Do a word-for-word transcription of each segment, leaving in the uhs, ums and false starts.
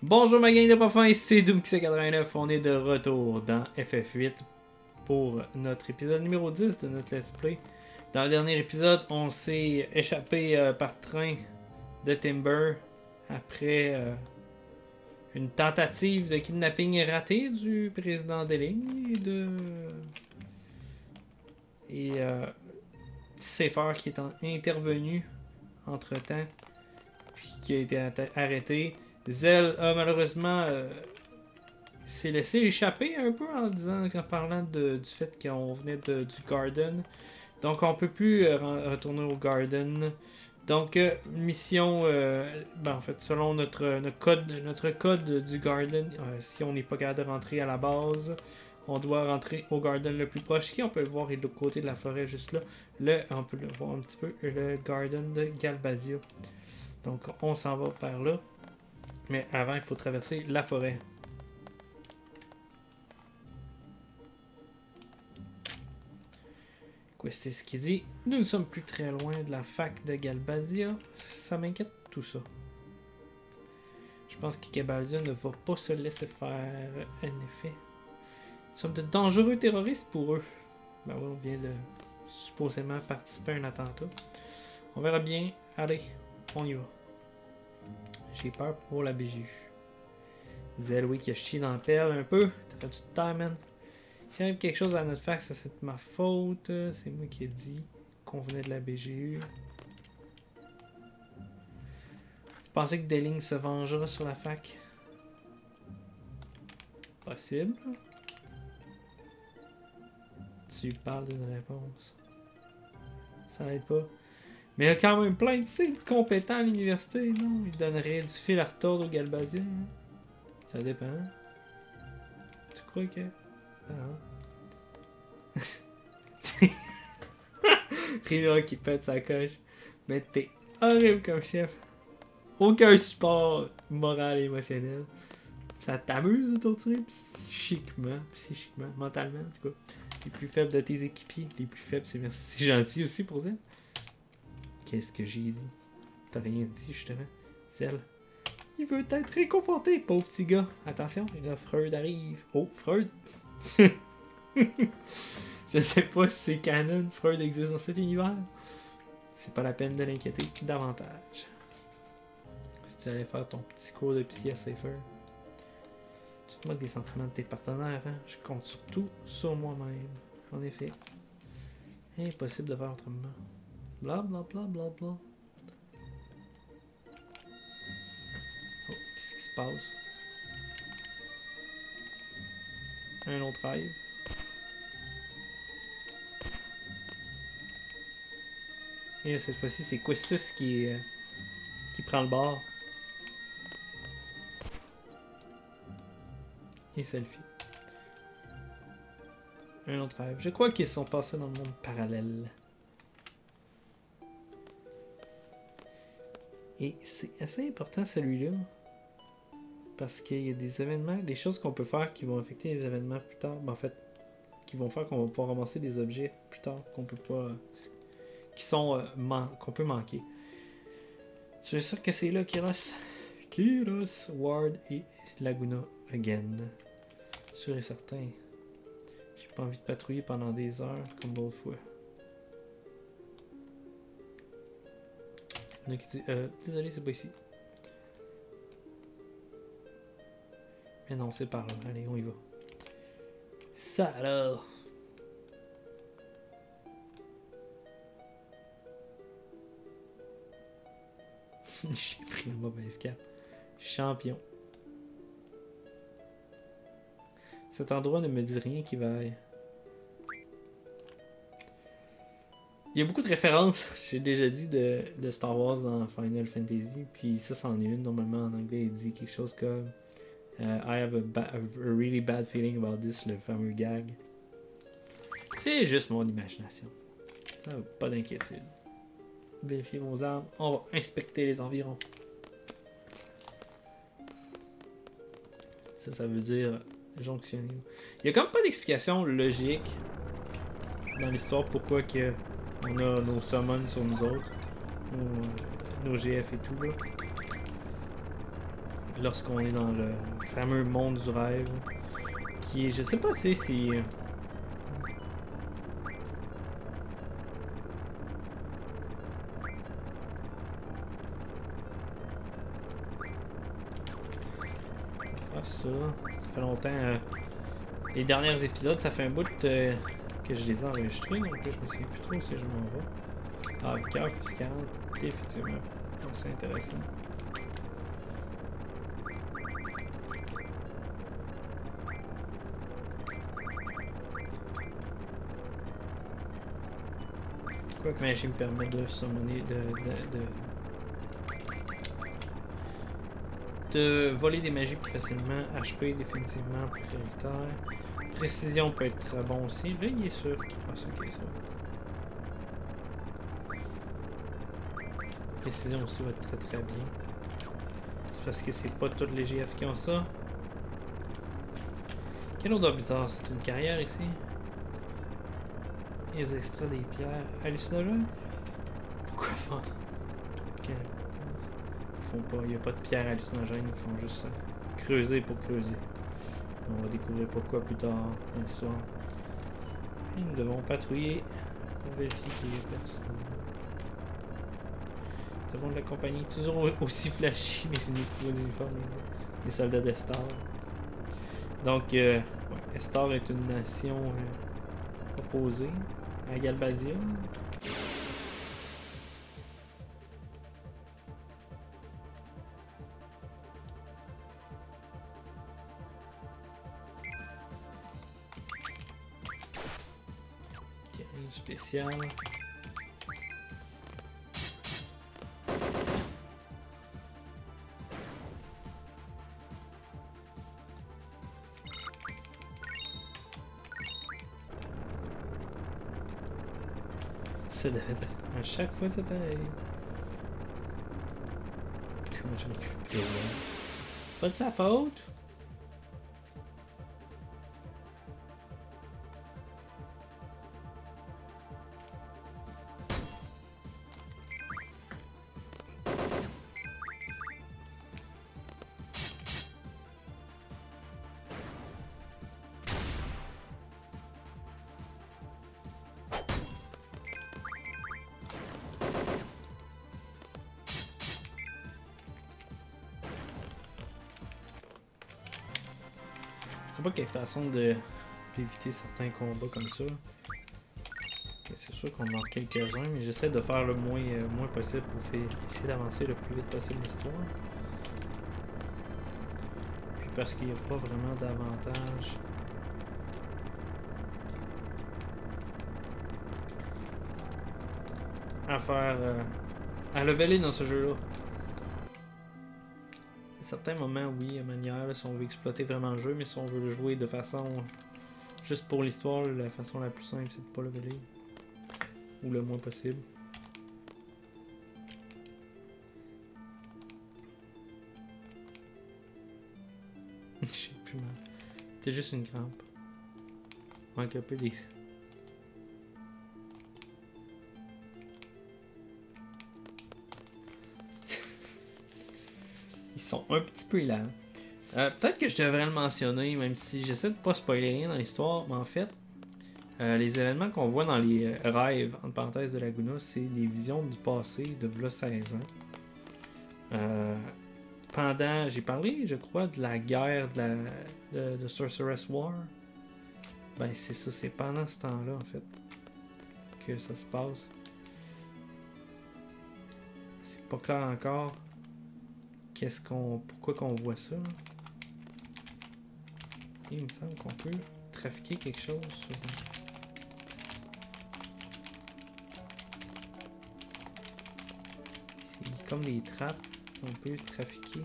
Bonjour ma gang de parfums, c'est Doomkix quatre-vingt-neuf, on est de retour dans F F huit pour notre épisode numéro dix de notre let's play. Dans le dernier épisode, on s'est échappé euh, par train de Timber après euh, une tentative de kidnapping ratée du président Deling et de... et euh, Safer qui est en... intervenu entre temps puis qui a été arrêté. Zell a malheureusement euh, s'est laissé échapper un peu en disant, en parlant de, du fait qu'on venait de, du Garden. Donc on peut plus euh, retourner au Garden. Donc euh, mission, euh, ben, en fait selon notre, notre code, notre code du Garden, euh, si on n'est pas capable de rentrer à la base, on doit rentrer au Garden le plus proche. Qui on peut le voir est de l'autre côté de la forêt juste là. Le, on peut le voir un petit peu, le Garden de Galbasia. Donc on s'en va vers là. Mais avant, il faut traverser la forêt. Quoi, c'est ce qu'il dit. Nous ne sommes plus très loin de la fac de Galbasia. Ça m'inquiète tout ça. Je pense que Galbasia ne va pas se laisser faire, en effet. Nous sommes de dangereux terroristes pour eux. Ben oui, on vient de supposément participer à un attentat. On verra bien. Allez, on y va. J'ai peur pour la B G U. Zell, oui, qui a chié dans la pelle un peu. T'as fait du temps, man. S'il arrive quelque chose à notre fac, ça c'est de ma faute. C'est moi qui ai dit qu'on venait de la B G U. Vous pensez que Deling se vengera sur la fac? Possible. Tu parles d'une réponse. Ça n'aide pas. Mais il y a quand même plein de sites compétents à l'université, non? Il donnerait du fil à retordre au Galbasia. Hein? Ça dépend. Tu crois que... Ah. Rino qui pète sa coche. Mais t'es horrible comme chef. Aucun support moral et émotionnel. Ça t'amuse de torturer psychiquement, psychiquement, mentalement en tout cas. Les plus faibles de tes équipiers. Les plus faibles, c'est merci. C'est gentil aussi pour ça. Qu'est-ce que j'ai dit? T'as rien dit, justement. Zell. Il veut être réconforté, pauvre petit gars. Attention, là, Freud arrive. Oh, Freud! Je sais pas si c'est canon, Freud existe dans cet univers. C'est pas la peine de l'inquiéter davantage. Si tu allais faire ton petit cours de psy à Safer. Tu te moques des sentiments de tes partenaires, hein? Je compte surtout sur moi-même. En effet. Impossible de faire autrement. Bla bla bla bla bla. Oh, qu'est-ce qui se passe? Un autre rêve. Et là, cette fois-ci, c'est Questis qui, euh, qui prend le bord. Et selfie. Un autre rêve. Je crois qu'ils sont passés dans le monde parallèle. Et c'est assez important celui-là. Parce qu'il y a des événements, des choses qu'on peut faire qui vont affecter les événements plus tard. Ben, en fait, qui vont faire qu'on va pouvoir ramasser des objets plus tard qu'on peut pas. Qui sont. Euh, man qu'on peut manquer. Tu es sûr que c'est là Kiros? Kiros, Ward et Laguna again. Sûr et certain. J'ai pas envie de patrouiller pendant des heures comme d'autres fois. Il y en a qui disent, euh, désolé, c'est pas ici. Mais non, c'est par là. Allez, on y va. Ça alors. J'ai pris la mauvaise carte. Champion. Cet endroit ne me dit rien qui vaille. Il y a beaucoup de références, j'ai déjà dit, de, de Star Wars dans Final Fantasy. Puis ça, c'en est une. Normalement, en anglais, il dit quelque chose comme uh, I have a, ba- a really bad feeling about this, le fameux gag. C'est juste mon imagination. Ça va, pas d'inquiétude. Vérifier vos armes. On va inspecter les environs. Ça, ça veut dire jonctionner. Il y a comme pas d'explication logique dans l'histoire pourquoi que on a nos summons sur nous autres. Nos, nos G F et tout là. lorsqu'on est dans le fameux monde du rêve. Qui est, je sais pas si c'est... Ah, ça, ça fait longtemps. Euh, les derniers épisodes, ça fait un bout euh, que je les ai enregistrés, donc là, je me souviens plus trop si je m'en vais. Ah, cœur plus quarante, effectivement. C'est intéressant. Quoi que magie me permet de summoner, de, de, de, de voler des magies plus facilement. H P définitivement prioritaire. Précision peut être très bon aussi. Là, il est sûr qu'il pense ok ça. Précision aussi va être très très bien. C'est parce que c'est pas tous les G F qui ont ça. Quel odeur bizarre, c'est une carrière ici. Les extraits des pierres hallucinogènes. Pourquoi faire? Okay. Ils font pas, il n'y a pas de pierres hallucinogènes, ils font juste creuser pour creuser. On va découvrir pourquoi plus tard dans l'histoire. Nous devons patrouiller pour vérifier qu'il n'y a personne. Nous avons de la compagnie toujours aussi flashy, mais c'est nous les uniformes, les soldats d'Estar. Donc, euh, ouais, Estar est une nation euh, opposée à Galbadia. Ok, spécial. Ça devait être à chaque fois c'est pareil. Comment je récupère là? Pas de sa faute. Je sais pas quelle façon de éviter certains combats comme ça. Okay, c'est sûr qu'on en a quelques-uns, mais j'essaie de faire le moins, euh, moins possible pour faire, essayer d'avancer le plus vite possible l'histoire. Puis parce qu'il n'y a pas vraiment d'avantage. À faire. Euh, à leveler dans ce jeu-là. À certains moments, oui, à manière, là, si on veut exploiter vraiment le jeu, mais si on veut le jouer de façon juste pour l'histoire, la façon la plus simple, c'est de pas leveler. Ou le moins possible. J'ai plus mal. C'est juste une crampe. Manque un peu des... Ils sont un petit peu lents. Euh, Peut-être que je devrais le mentionner, même si j'essaie de pas spoiler rien dans l'histoire, mais en fait, euh, les événements qu'on voit dans les euh, rêves, entre parenthèses de Laguna, c'est des visions du passé de v'là seize ans. Euh, pendant, j'ai parlé, je crois, de la guerre de, la, de, de Sorceress War. Ben c'est ça, c'est pendant ce temps-là, en fait, que ça se passe. C'est pas clair encore. Qu'est-ce qu'on, pourquoi qu'on voit ça? Et il me semble qu'on peut trafiquer quelque chose sur... C'est comme des trappes qu'on peut trafiquer.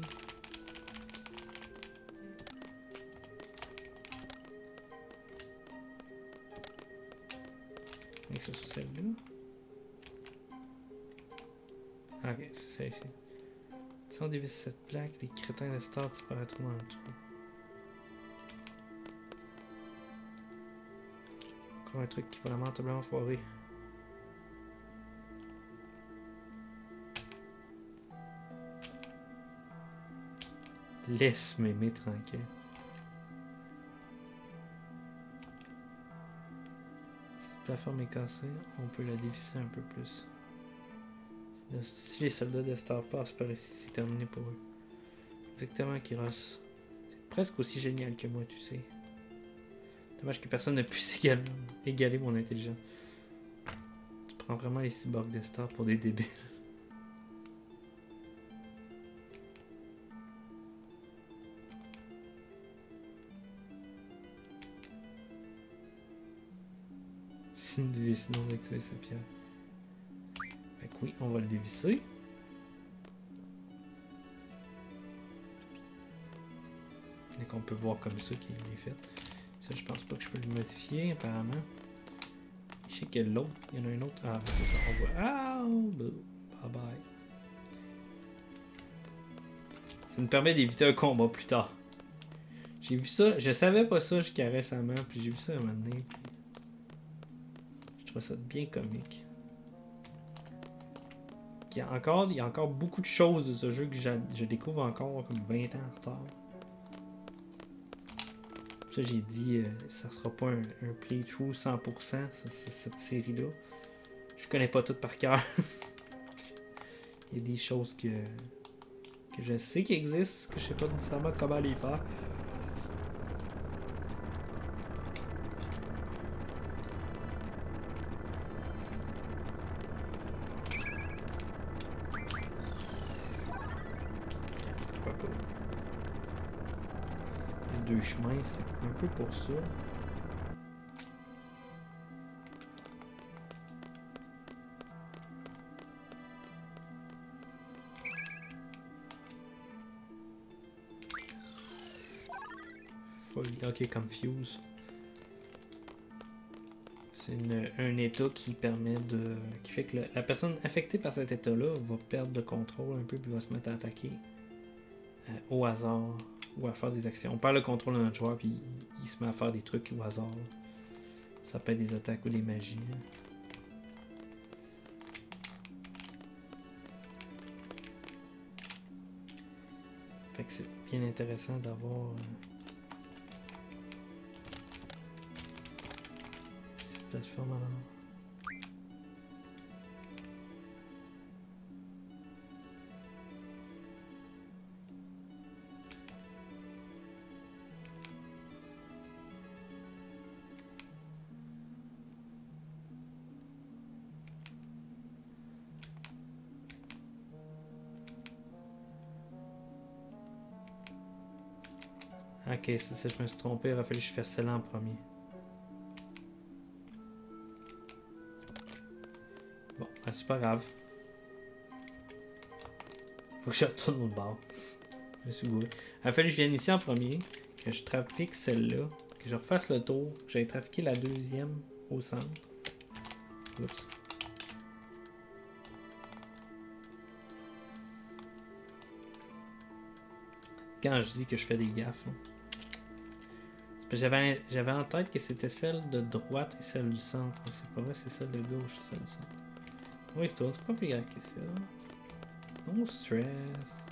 Et ça sur celle-là. Ah, ok, c'est ça ici. Si on dévisse cette plaque, les crétins de Star disparaîtront dans le trou. Encore un truc qui est vraiment totalement foiré. Laisse m'aimer tranquille. Cette plateforme est cassée, on peut la dévisser un peu plus. Si les soldats de Star passent par ici, c'est terminé pour eux. Exactement, Kyros. C'est presque aussi génial que moi, tu sais. Dommage que personne ne puisse égaler, égaler mon intelligence. Tu prends vraiment les cyborgs de Star pour des débiles. Si nous décidons d'activer cette pierre. Fait que oui, on va le dévisser. Et qu'on peut voir comme ça qu'il est fait. Ça, je pense pas que je peux le modifier, apparemment. Je sais qu'il y a l'autre. Il y en a un autre. Ah, ben c'est ça. On voit. Ah! Bye bye. Ça nous permet d'éviter un combat plus tard. J'ai vu ça. Je savais pas ça jusqu'à récemment. Puis j'ai vu ça un moment donné. Puis... je trouve ça bien comique. Il y a encore, il y a encore beaucoup de choses de ce jeu que je découvre encore comme vingt ans en retard. Ça, j'ai dit, euh, ça sera pas un, un playthrough cent pour cent, ça, cette série-là. Je connais pas tout par cœur. Il y a des choses que, que je sais qui existent, que je sais pas nécessairement comment les faire. Pourquoi pas? Les deux chemins, c'est un peu pour ça. Ok, confuse. C'est un état qui permet de. Qui fait que le, la personne affectée par cet état-là va perdre le contrôle un peu puis va se mettre à attaquer euh, au hasard ou à faire des actions. On perd le contrôle de notre joueur puis il, il se met à faire des trucs au hasard. Ça peut être des attaques ou des magies. Là. Fait que c'est bien intéressant d'avoir. Euh, plateforme alors. Ok, c'est ça, je me suis trompé, il aurait fallu que je fasse celle-là en premier. Bon, ben, c'est pas grave. Faut que je retourne au bord. Je me suis gouré. Il a fallu que je vienne ici en premier, que je trafique celle-là, que je refasse le tour, que j'aille trafiquer la deuxième au centre. Oups. Quand je dis que je fais des gaffes, j'avais j'avais en tête que c'était celle de droite et celle du centre, mais c'est pas vrai, c'est celle de gauche et celle du centre. Oui, toi, c'est pas plus grave que ça. No stress.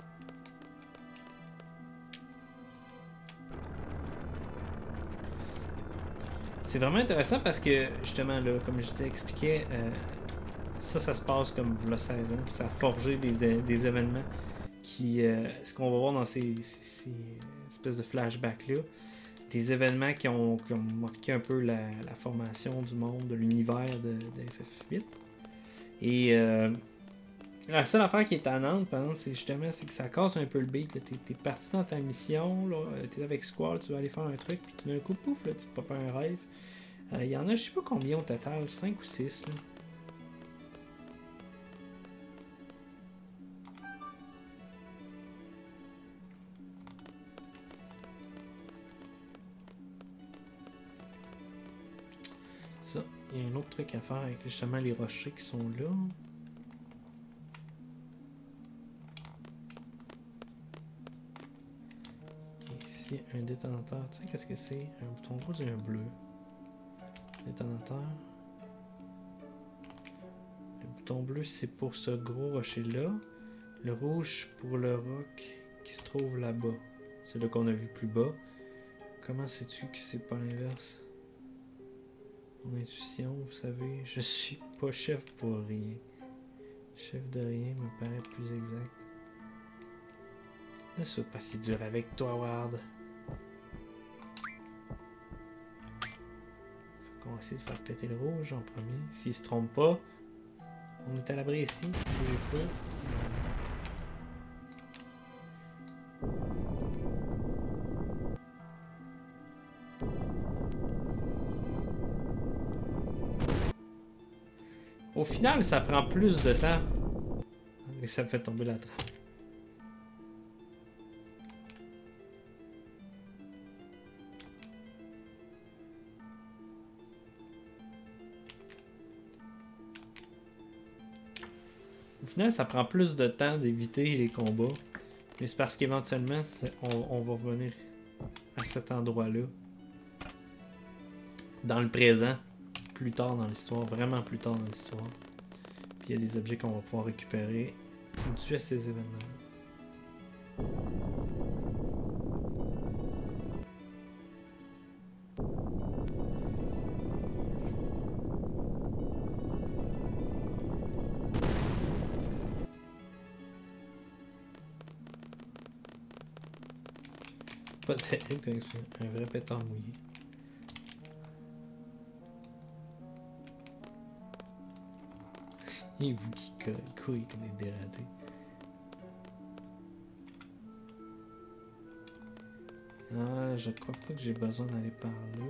C'est vraiment intéressant parce que, justement, là, comme je t'ai expliqué, euh, ça, ça se passe comme il y a seize ans, puis ça a forgé des, des événements qui, euh, ce qu'on va voir dans ces, ces, ces espèces de flashbacks-là, des événements qui ont, qui ont marqué un peu la, la formation du monde, de l'univers de, de F F huit. Et euh, la seule affaire qui est tannante, par exemple, c'est justement c'est que ça casse un peu le beat. T'es, t'es parti dans ta mission, là, t'es avec Squall, tu vas aller faire un truc, puis tout d'un coup, pouf, là, tu popes un rêve. Il euh, y en a, je sais pas combien au total, cinq ou six. Là. Ça, il y a un autre truc à faire avec justement les rochers qui sont là. Ici, un détonateur. Tu sais qu'est-ce que c'est? Un bouton rouge et un bleu. Détonateur. Le bouton bleu, c'est pour ce gros rocher-là. Le rouge pour le roc qui se trouve là-bas. Celui qu'on a vu plus bas. Comment sais-tu que c'est pas l'inverse? Mon intuition, vous savez, je suis pas chef pour rien. Chef de rien me paraît plus exact. Ne sois pas si dur avec toi, Ward. Faut qu'on essaie de faire péter le rouge en premier. S'il se trompe pas, on est à l'abri ici. Bougez pas. Au final, ça prend plus de temps. Et ça me fait tomber la trappe. Au final, ça prend plus de temps d'éviter les combats. Mais c'est parce qu'éventuellement, on, on va revenir à cet endroit-là. Dans le présent. Plus tard dans l'histoire. Vraiment plus tard dans l'histoire. Puis il y a des objets qu'on va pouvoir récupérer dû à ces événements. Pas terrible quand c'est un vrai pétard mouillé. Et vous qui couillent comme des dératés. Ah, je crois pas que j'ai besoin d'aller par là.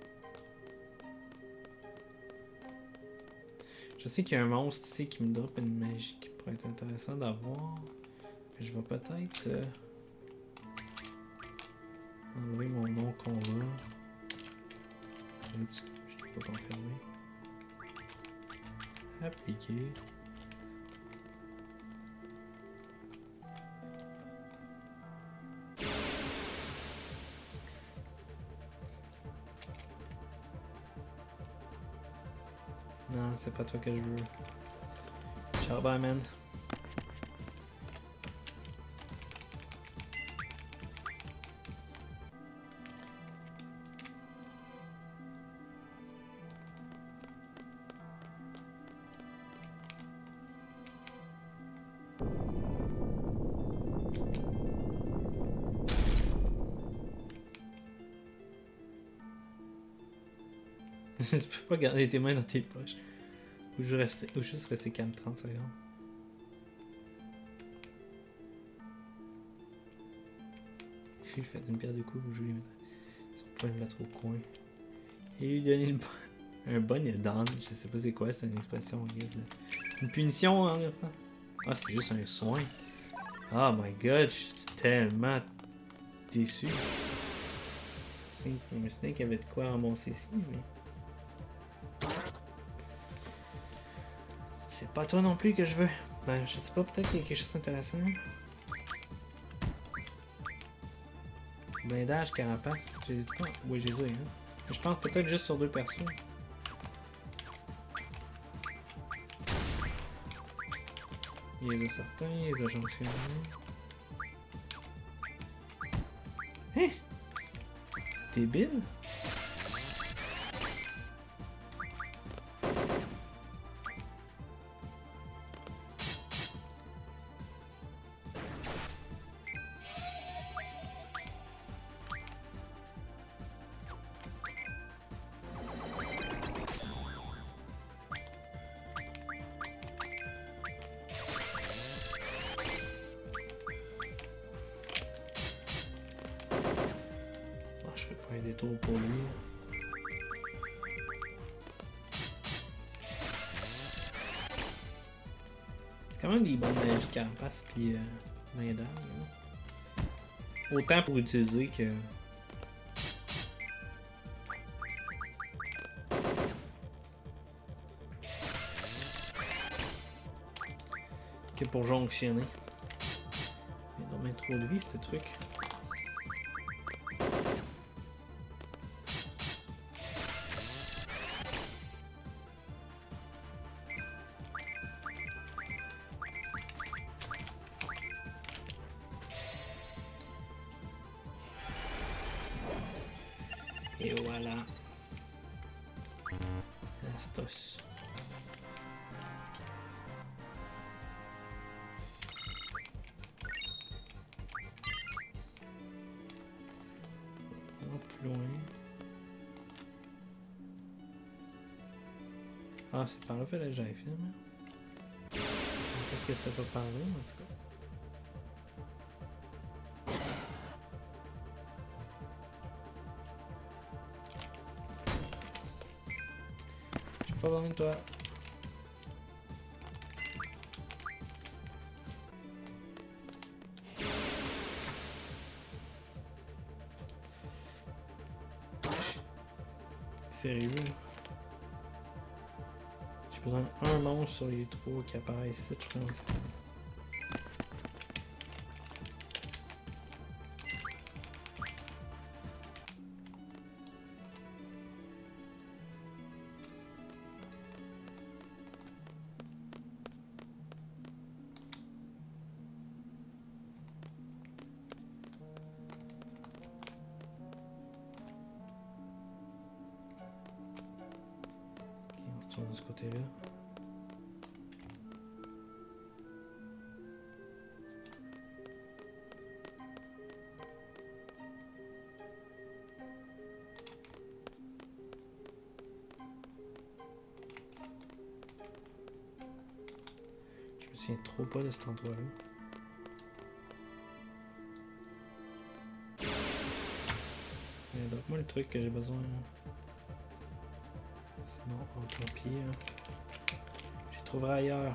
Je sais qu'il y a un monstre ici qui me drop une magie qui pourrait être intéressant d'avoir. Je vais peut-être euh, enlever mon nom commun. Oups, je ne peux pas confirmer. Appliquer. Non, c'est pas toi que je veux. Ciao, bye, man. Tu peux pas garder tes mains dans tes poches. Ou, je rester, ou juste rester calme trente secondes. J'ai fait une paire de coups où je vais pas le mettre au coin. Et lui donner une, un bon et down. Je sais pas c'est quoi, c'est une expression anglaise. Une punition en enfant. Ah, c'est juste un soin. Oh my god, je suis tellement déçu. Je me souviens qu'il y avait de quoi ramasser ici, mais. C'est pas toi non plus que je veux. Ben, je sais pas, peut-être qu'il y a quelque chose d'intéressant. Blindage, carapace. J'hésite pas. Oui, j'ai dit, hein. Mais je pense peut-être juste sur deux personnes. Il les a certains, il les a jonctionnés. Hein? Débile? Un détour pour lui. C'est quand même des bonnes magies carapace puis euh, main d'arme. Autant pour utiliser que. que pour jonctionner. Il y a vraiment trop de vie ce truc. Et voilà. Astos. On va plus loin. Ah, c'est par là qu'il fallait que j'aille finalement. Peut-être que c'était pas par là, en tout cas. Pas besoin de toi. Sérieux? J'ai besoin d'un monstre sur les trois qui apparaissent ici, je pense. De ce côté-là. Je me souviens trop pas de cet endroit-là. Donc moi le truc que j'ai besoin. Sinon, tant pis. Hein. Je trouverai ailleurs.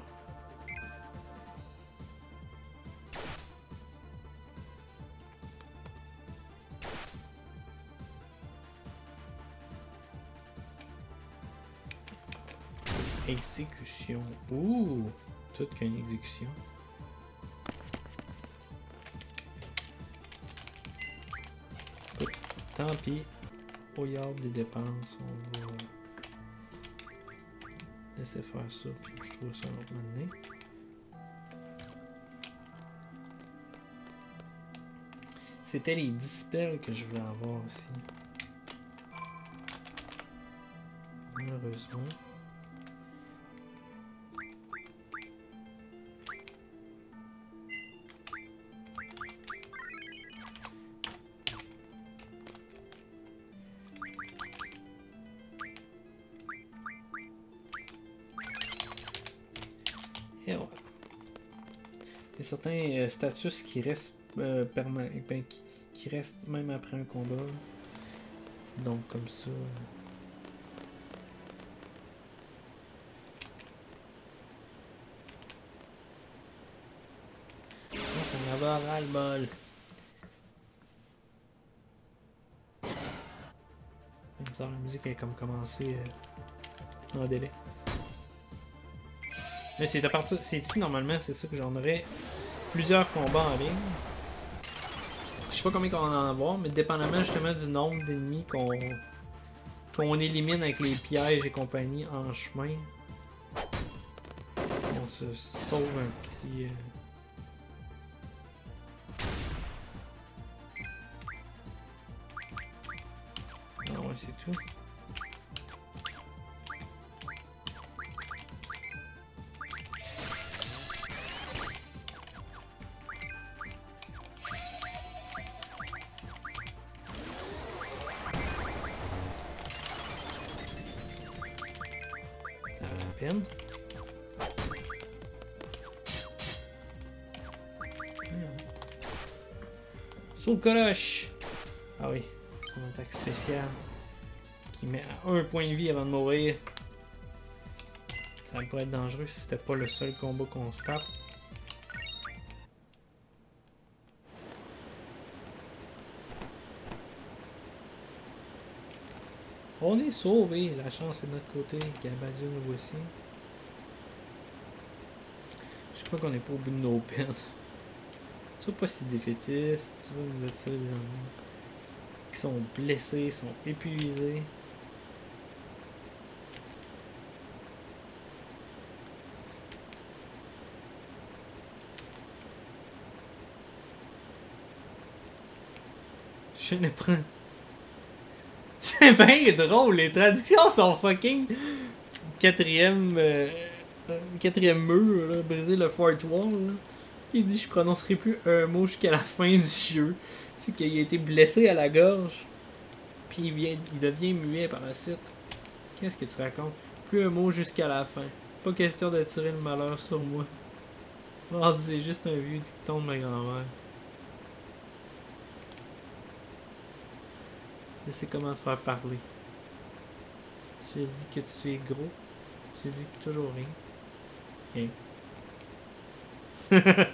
Exécution. Ouh! Tout qu'une exécution. Écoute, tant pis. Au yard des dépenses, on va laisser faire ça, puis je trouve ça un autre moment donné. C'était les dispels que je voulais avoir aussi. Malheureusement. Et voilà. Il y a certains euh, status qui restent euh, permanents, ben, qui, qui restent même après un combat. Donc comme ça. Oh, ça va ras le bol. Bizarre, la musique est comme commencé euh, en délai. Mais c'est à partir, c'est ici normalement, c'est ça que j'en aurais plusieurs combats en ligne. Je sais pas combien on va en avoir, mais dépendamment justement du nombre d'ennemis qu'on qu'on élimine avec les pièges et compagnie en chemin, on se sauve un petit. Euh... Ah ouais, c'est tout. Peine. Sous le coloche. Ah oui, son attaque spéciale qui met à un point de vie avant de mourir. Ça pourrait être dangereux si c'était pas le seul combat qu'on se tape. On est sauvé, la chance est de notre côté. Gabadio nous voici. Je crois qu'on n'est pas au bout de nos peines. Sois pas si défaitiste, tu vois, vous êtes ça les ennemis qui sont blessés, sont épuisés. Je ne prends. C'est bien drôle, les traductions sont fucking. Quatrième. Euh, euh, quatrième mur, là, briser le fourth wall. Là. Il dit je prononcerai plus un mot jusqu'à la fin du jeu. C'est qu'il a été blessé à la gorge. Puis il, vient, il devient muet par la suite. Qu'est-ce que tu racontes? Plus un mot jusqu'à la fin. Pas question de tirer le malheur sur moi. Oh, c'est juste un vieux dicton de ma grand-mère. Je sais comment te faire parler. J'ai dit que tu es gros. J'ai dit que toujours rien. Rien.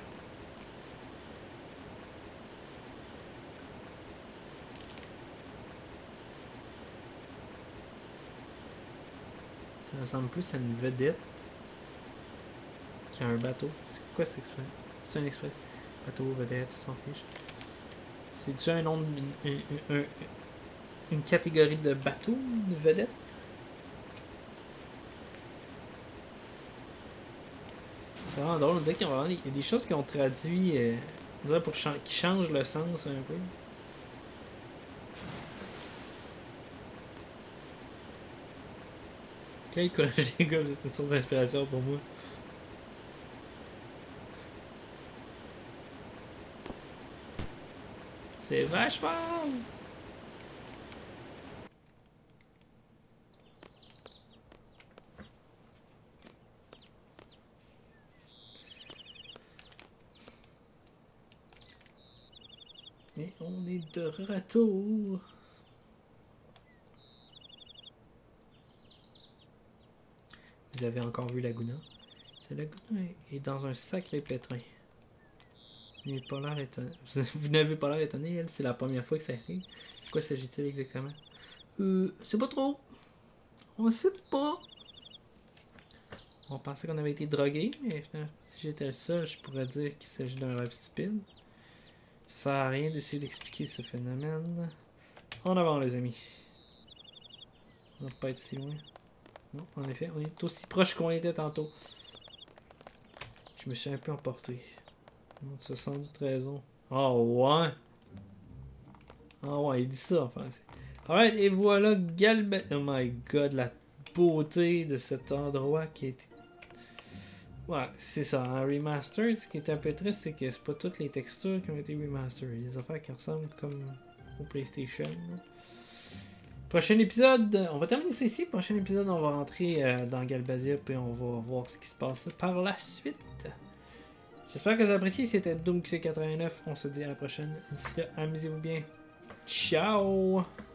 Ça ressemble plus à une vedette qu'à un bateau. C'est quoi cette expression? C'est un expression. Bateau, vedette, s'en fiche. C'est-tu un nom de, un, un, un, une catégorie de bateau, de vedette? C'est vraiment drôle, on dirait qu'il y a, vraiment, il y a des choses qui ont traduit, euh, on dirait pour ch qui changent le sens un peu. Quel courage les gars, c'est une sorte d'inspiration pour moi. C'est vachement... Et on est de retour. Vous avez encore vu Laguna? Ce Laguna est dans un sacré pétrin. Vous n'avez pas l'air étonné. Vous n'avez pas l'air étonné, elle, c'est la première fois que ça arrive. De quoi s'agit-il exactement? Euh, c'est pas trop. On sait pas. On pensait qu'on avait été drogué, mais finalement, si j'étais le seul, je pourrais dire qu'il s'agit d'un rêve stupide. Ça sert à rien d'essayer d'expliquer ce phénomène. En avant, les amis. On va pas être si loin. Non, en effet, on est aussi proche qu'on était tantôt. Je me suis un peu emporté. Tu as sans doute raison. Oh ouais! Oh ouais, il dit ça en français. Alright, et voilà Galba... Oh my god, la beauté de cet endroit qui a été... Ouais, c'est ça, en remastered, ce qui est un peu triste, c'est que c'est pas toutes les textures qui ont été remastered. Il y a des affaires qui ressemblent comme au PlayStation. Là. Prochain épisode, on va terminer ça ici. Prochain épisode, on va rentrer euh, dans Galbadia et on va voir ce qui se passe par la suite. J'espère que vous avez apprécié. C'était Doom Q C quatre-vingt-neuf. On se dit à la prochaine. D'ici là, amusez-vous bien. Ciao!